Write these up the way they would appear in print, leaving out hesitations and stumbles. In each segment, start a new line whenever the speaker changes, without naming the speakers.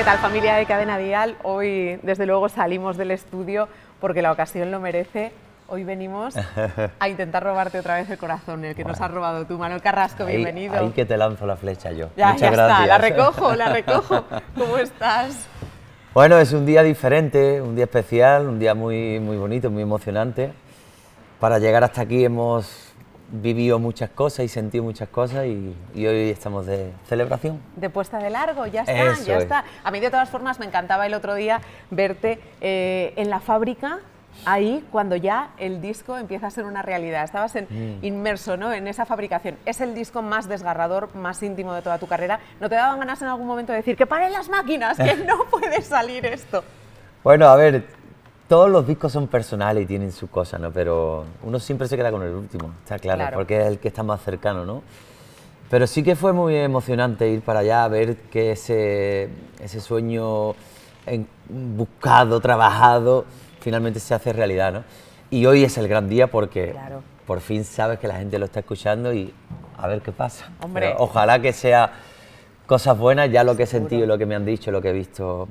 ¿Qué tal, familia de Cadena Dial? Hoy, desde luego, salimos del estudio porque la ocasión lo merece. Hoy venimos a intentar robarte otra vez el corazón, el que nos has robado tú. Manuel Carrasco, bienvenido.
Ahí que te lanzo la flecha yo.
Ya
Muchas gracias.
está, la recojo, la recojo. ¿Cómo estás?
Bueno, es un día diferente, un día especial, un día muy bonito, muy emocionante. Para llegar hasta aquí hemos vivido muchas cosas y sentido muchas cosas y hoy estamos de celebración.
De puesta de largo, ya está,
Eso
ya
es.
está. A mí de todas formas me encantaba el otro día verte en la fábrica, ahí cuando ya el disco empieza a ser una realidad. Estabas inmerso, ¿no?, en esa fabricación. Es el disco más desgarrador, más íntimo de toda tu carrera. ¿No te daban ganas en algún momento de decir que paren las máquinas, que no puede salir esto?
Bueno, a ver, todos los discos son personales y tienen su cosa, ¿no? Pero uno siempre se queda con el último, está claro, porque es el que está más cercano, ¿no? Pero sí que fue muy emocionante ir para allá, ver que ese sueño buscado, trabajado, finalmente se hace realidad, ¿no? Y hoy es el gran día porque por fin sabes que la gente lo está escuchando y a ver qué pasa.
Hombre.
Pero ojalá que sea cosas buenas, ya lo que he sentido, lo que me han dicho, lo que he visto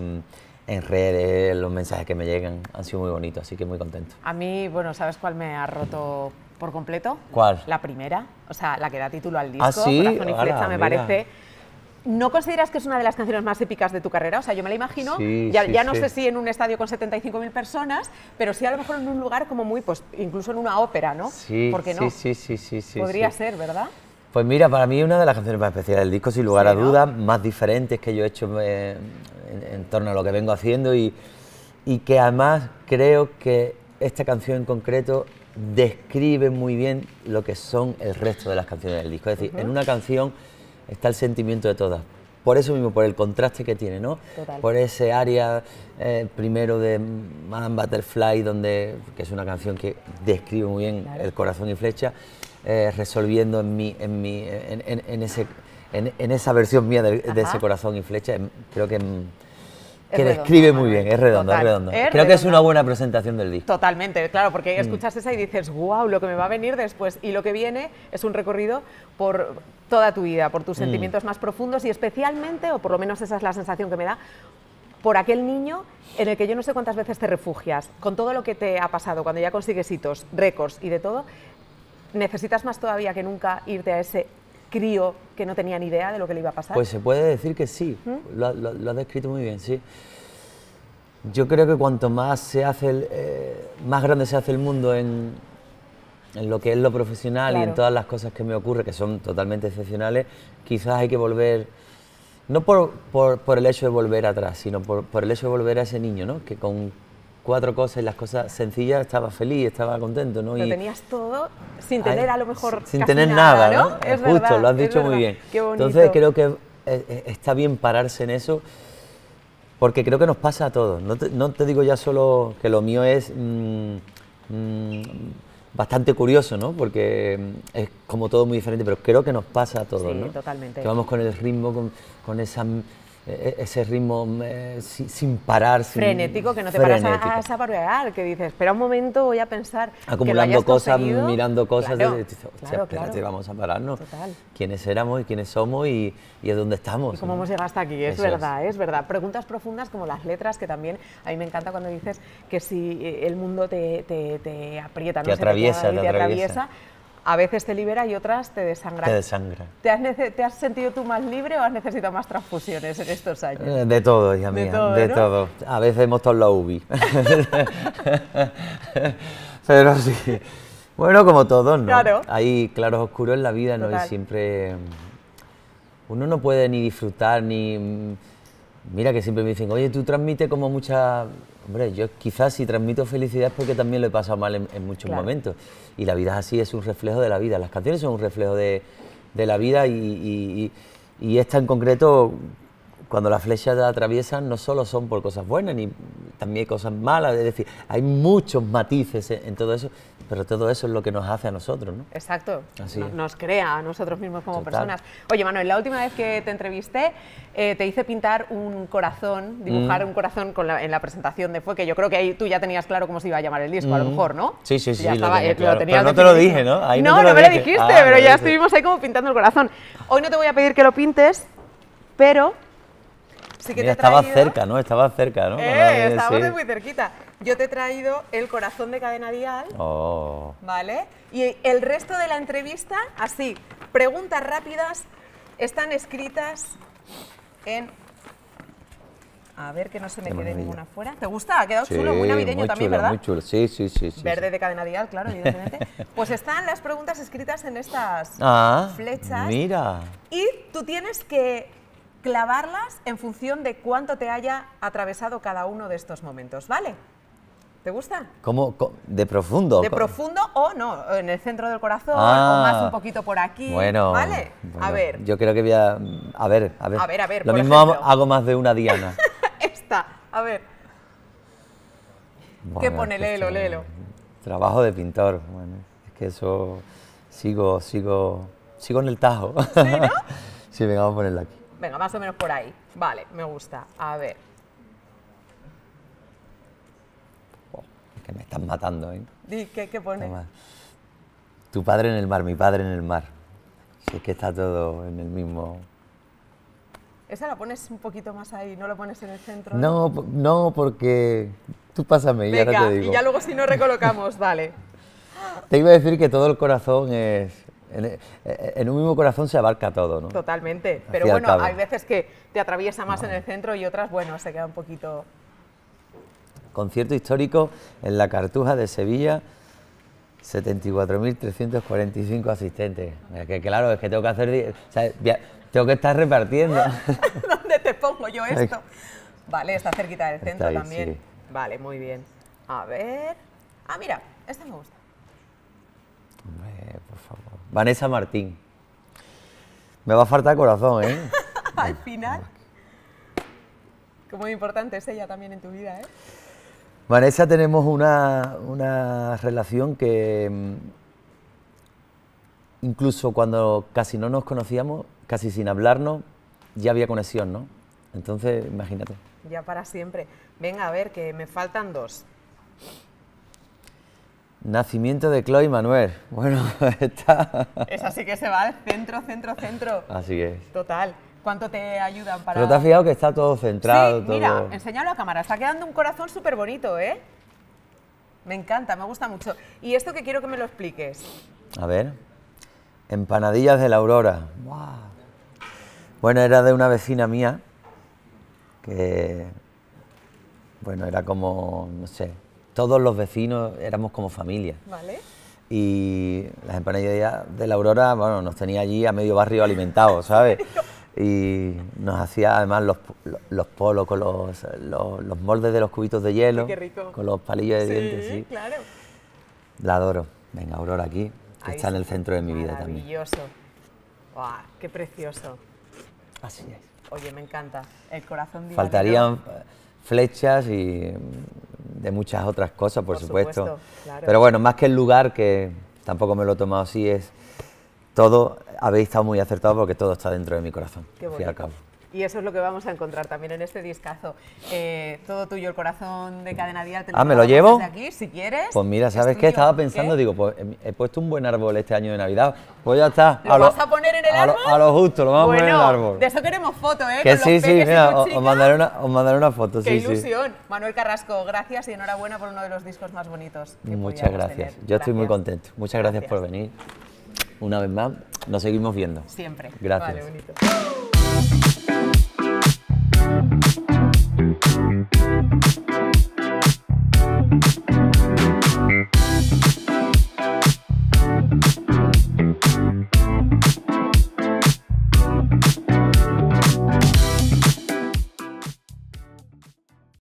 en redes, los mensajes que me llegan han sido muy bonitos, así que muy contento.
A mí, bueno, ¿sabes cuál me ha roto por completo?
¿Cuál?
La primera, o sea, la que da título al disco,
¿Ah, sí?
Corazón y Flecha,
Ala,
me
mira.
parece. ¿No consideras que es una de las canciones más épicas de tu carrera? O sea, yo me la imagino,
Sí,
ya no
sí.
sé si en un estadio con 75.000 personas, pero sí a lo mejor en un lugar como muy, pues incluso en una ópera, ¿no?
Sí,
¿Por qué no?
sí.
Podría ser, ¿verdad?
Pues mira, para mí es una de las canciones más especiales del disco, sin lugar
Sí,
a
¿no?
dudas, más diferentes que yo he hecho en torno a lo que vengo haciendo y que además creo que esta canción en concreto describe muy bien lo que son el resto de las canciones del disco. Es decir, en una canción está el sentimiento de todas. Por eso mismo, por el contraste que tiene, ¿no?
Total.
Por ese área primero de Madame Butterfly, que es una canción que describe muy bien el corazón y flecha, resolviendo en esa versión mía de ese corazón y flecha, creo que describe muy bien, es redondo,
Total.
es redondo.
Es
Creo que es
redondo.
una buena presentación del disco.
Totalmente, claro, porque escuchas esa y dices, wow, lo que me va a venir después. Y lo que viene es un recorrido por toda tu vida, por tus sentimientos más profundos y especialmente, o por lo menos esa es la sensación que me da, por aquel niño en el que yo no sé cuántas veces te refugias. Con todo lo que te ha pasado, cuando ya consigues hitos, récords y de todo, necesitas más todavía que nunca irte a ese crío que no tenía ni idea de lo que le iba a pasar.
Pues se puede decir que sí, lo has descrito muy bien, sí. Yo creo que cuanto más más grande se hace el mundo en lo que es lo profesional y en todas las cosas que me ocurren, que son totalmente excepcionales, quizás hay que volver, no por el hecho de volver atrás, sino por el hecho de volver a ese niño, ¿no? Que con 4 cosas y las cosas sencillas estaba feliz, estaba contento, ¿no?
Lo tenías todo sin tener a lo mejor
sin
casi
tener nada, ¿no?
Es
Justo,
verdad,
lo has
es
dicho muy
verdad.
bien.
Qué bonito.
Entonces creo que está bien pararse en eso, porque creo que nos pasa a todos. No te digo ya solo que lo mío es bastante curioso, ¿no? Porque es como todo muy diferente, pero creo que nos pasa a todos,
Sí,
¿no?
totalmente.
Que vamos con el ritmo, con ese ritmo sin parar.
Frenético, que no te paras a saborear, que dices, espera un momento, voy a pensar.
Acumulando cosas,
conseguido.
mirando cosas,
Claro,
espérate, vamos a pararnos.
Total.
Quiénes éramos y quiénes somos y es dónde estamos.
Y cómo hemos llegado hasta aquí, es
Eso
verdad, es verdad. Preguntas profundas como las letras, que también a mí me encanta cuando dices que si el mundo te aprieta,
Te atraviesa,
te atraviesa, a veces te libera y otras te desangra.
Te desangra.
¿Te has sentido tú más libre o has necesitado más transfusiones en estos años?
De todo, hija mía, de
¿no?
todo. A veces hemos estado en la UBI. Pero sí. Bueno, como todos, ¿no?
Claro.
Hay claros oscuros en la vida, ¿no?
Total.
Y siempre uno no puede ni disfrutar, ni... Mira que siempre me dicen, oye, tú transmites como mucha... Hombre, yo quizás si transmito felicidad es porque también lo he pasado mal en muchos momentos. Y la vida es así, es un reflejo de la vida. Las canciones son un reflejo de la vida y esta en concreto, cuando las flechas la atraviesan, no solo son por cosas buenas, ni también hay cosas malas. Es decir, hay muchos matices en todo eso, pero todo eso es lo que nos hace a nosotros, ¿no?
Exacto,
Así es.
nos crea a nosotros mismos como
Total.
personas. Oye, Manuel, la última vez que te entrevisté te hice pintar un corazón, dibujar un corazón en la presentación de Fue, que yo creo que ahí tú ya tenías claro cómo se iba a llamar el disco, a lo mejor, ¿no?
Sí,
Ya
lo
estaba,
tenía claro.
tenías
Pero no te lo
definidísimo.
dije, ¿no? Ahí
no,
te
no me lo
dije.
dijiste,
Ah,
pero
lo
ya
dije.
estuvimos ahí como pintando el corazón. Hoy no te voy a pedir que lo pintes, pero Sí que
Mira,
te he traído...
Estaba cerca, ¿no?
Estábamos
Sí.
muy cerquita. Yo te he traído el corazón de Cadena Dial,
Oh.
¿vale? Y el resto de la entrevista, así, preguntas rápidas, están escritas en... A ver que no se me
Qué
quede
maravilla.
ninguna fuera. ¿Te gusta? Ha quedado
Sí,
chulo, muy navideño
muy
también,
chulo,
¿verdad?
muy chulo. Sí.
Verde de Cadena Dial, claro, evidentemente. Pues están las preguntas escritas en estas
Ah,
flechas.
mira.
Y tú tienes que clavarlas en función de cuánto te haya atravesado cada uno de estos momentos, ¿vale? ¿Te gusta?
¿Cómo? ¿De profundo?
De profundo o no, en el centro del corazón,
Ah,
o más un poquito por aquí,
bueno,
¿vale?
bueno,
A ver,
yo creo que voy a... A ver.
A ver,
Lo
por
mismo
ejemplo.
hago más de una diana.
esta, a ver, ¿qué
Bueno,
pone?
es que
Léelo,
esto-
léelo.
Trabajo de pintor. Bueno, es que eso... Sigo en el tajo.
¿Sí, no?
Sí, venga, vamos a ponerlo aquí.
Venga, más o menos por ahí. Vale, me gusta. A ver,
Es que me están matando, ¿eh?
di, ¿qué pone?
Toma. Tu padre en el mar, mi padre en el mar. Si es que está todo en el mismo...
Esa la pones un poquito más ahí, no lo pones en el centro.
No, porque... Tú pásame y ya
Venga,
te digo.
y ya luego si no recolocamos, vale.
Te iba a decir que todo el corazón es... En un mismo corazón se abarca todo, ¿no?
Totalmente. Pero
Al fin y al
bueno,
cabo.
hay veces que te atraviesa más en el centro y otras, bueno, se queda un poquito...
Concierto histórico en la Cartuja de Sevilla, 74.345 asistentes. Es que claro, es que tengo que hacer... O sea, tengo que estar repartiendo.
¿Dónde te pongo yo esto? Vale, está cerquita del
Está
centro
ahí,
también.
sí.
Vale, muy bien. A ver... Ah, mira, esta me gusta.
Hombre, por favor. Vanessa Martín. Me va a faltar corazón, ¿eh?
Al final... Que muy importante es ella también en tu vida, ¿eh?
Vanessa, tenemos una relación que incluso cuando casi no nos conocíamos, casi sin hablarnos, ya había conexión, ¿no? Entonces, imagínate.
Ya para siempre. Venga, a ver, que me faltan dos.
Nacimiento de Chloe Manuel. Bueno, está...
Esa sí que se va al centro.
Así es.
Total. ¿Cuánto te ayudan para...?
Pero te has fijado que está todo centrado,
Sí,
todo...
mira, enséñalo a cámara. Está quedando un corazón súper bonito, ¿eh? Me encanta, me gusta mucho. Y esto que quiero que me lo expliques.
A ver. Empanadillas de la Aurora. ¡Guau! Bueno, era de una vecina mía que... Bueno, era como, no sé, todos los vecinos éramos como familia.
¿Vale?
Y las empanadillas de la Aurora, bueno, nos tenía allí a medio barrio alimentados, ¿sabes? Y nos hacía además los polos con los moldes de los cubitos de hielo,
Qué rico.
con los palillos de dientes, sí.
Claro.
La adoro. Venga, Aurora aquí, que
Ahí
está en el centro de mi vida también.
Maravilloso. ¡Guau! ¡Qué precioso!
Así es.
Oye, me encanta. El corazón diario.
Faltarían flechas y de muchas otras cosas, por supuesto.
Claro.
Pero bueno, más que el lugar, que tampoco me lo he tomado así, es todo, habéis estado muy acertados porque todo está dentro de mi corazón,
Qué
al fin y al
bonito.
cabo.
Y eso es lo que vamos a encontrar también en este discazo. Todo tuyo, el corazón de Cadena Dial. Te
¿Me lo
regalamos
llevo?
desde aquí, si quieres.
Pues mira, ¿sabes
Es
qué?
tuyo.
Estaba pensando,
¿Qué?
digo, pues he puesto un buen árbol este año de Navidad, pues ya está.
¿Lo vas a poner en el árbol?
A lo justo, lo vamos a poner en el
Bueno,
árbol.
de eso queremos foto, ¿eh?
Que
Con
sí,
los
sí,
peques y
mira,
tu
os
chica.
mandaré una foto,
¡Qué
sí, sí.
ilusión! Manuel Carrasco, gracias y enhorabuena por uno de los discos más bonitos que
Muchas
pudiéramos
gracias.
tener.
Yo estoy muy
Gracias.
contento. Muchas gracias por venir. Una vez más, nos seguimos viendo.
Siempre.
Gracias.
Vale, bonito.